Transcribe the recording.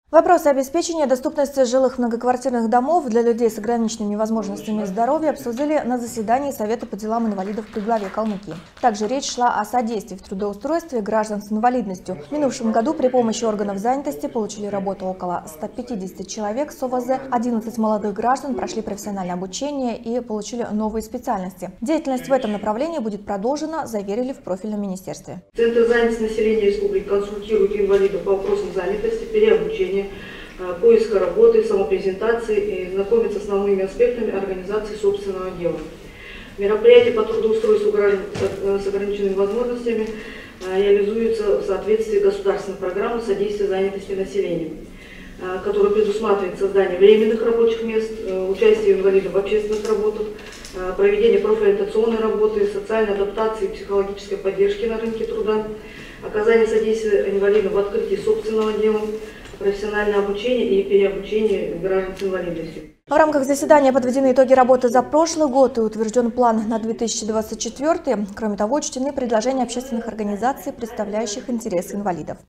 Вопросы обеспечения доступности жилых многоквартирных домов для людей с ограниченными возможностями здоровья обсудили на заседании Совета по делам инвалидов при главе Калмыкии. Также речь шла о содействии в трудоустройстве граждан с инвалидностью. В минувшем году при помощи органов занятости получили работу около 150 человек с ОВЗ, 11 молодых граждан прошли профессиональное обучение и получили новые специальности. Деятельность в этом направлении будет продолжена, заверили в профильном министерстве. Центр занятости населения республики консультирует инвалидов по вопросам занятости, переобучения, поиска работы, самопрезентации и знакомиться с основными аспектами организации собственного дела. Мероприятия по трудоустройству граждан с ограниченными возможностями реализуются в соответствии с государственной программой содействия занятости населения, которая предусматривает создание временных рабочих мест, участие инвалидов в общественных работах, проведение профориентационной работы, социальной адаптации и психологической поддержки на рынке труда, оказание содействия инвалидам в открытии собственного дела, профессиональное обучение и переобучение граждан с инвалидностью. В рамках заседания подведены итоги работы за прошлый год и утвержден план на 2024. Кроме того, учтены предложения общественных организаций, представляющих интересы инвалидов.